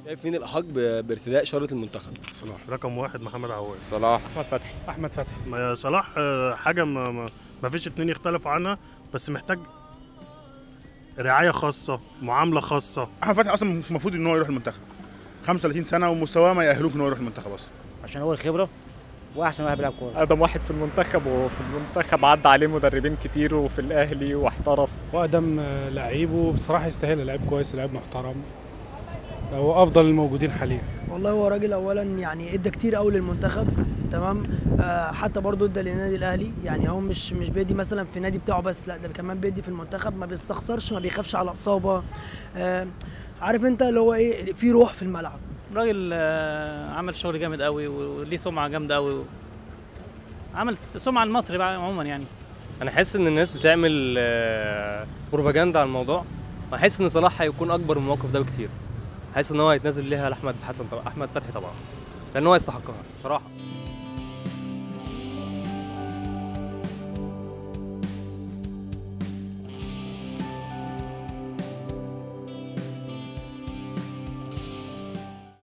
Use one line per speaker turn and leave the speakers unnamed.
شايف مين الأحق بارتداء شارة المنتخب؟
صلاح.
رقم واحد محمد عواد.
صلاح.
احمد فتحي.
احمد فتحي.
ما صلاح حاجه ما فيش اتنين يختلفوا عنها، بس محتاج رعايه خاصه، معامله خاصه.
احمد فتحي اصلا المفروض ان هو يروح المنتخب، 35 سنه ومستواه ما يأهلوش ان هو يروح المنتخب اصلا،
عشان هو الخبره واحسن واحد بيلعب كوره.
اقدم واحد في المنتخب، وفي المنتخب عدى عليه مدربين كتير، وفي الاهلي واحترف.
واقدم لعيب، وبصراحه يستاهل، لعيب كويس، لعيب محترم، هو افضل الموجودين حاليا.
والله هو راجل اولا يعني ادى كتير قوي للمنتخب، تمام. حتى برضه ادى للنادي الاهلي، يعني هو مش بيدي مثلا في النادي بتاعه بس، لا ده كمان بيدي في المنتخب، ما بيستخسرش، ما بيخافش على اصابه. عارف انت اللي هو ايه، في روح في الملعب.
راجل عمل شغل جامد قوي، وليه سمعه جامده قوي، عمل سمعه المصري بقى عموما يعني.
انا حاسس ان الناس بتعمل بروباجندا على الموضوع، واحس ان صلاح هيكون اكبر من الموقف ده بكتير. حاسس ان هو هيتنازل ليها لاحمد فتحي طبعا، لان هو يستحقها صراحه.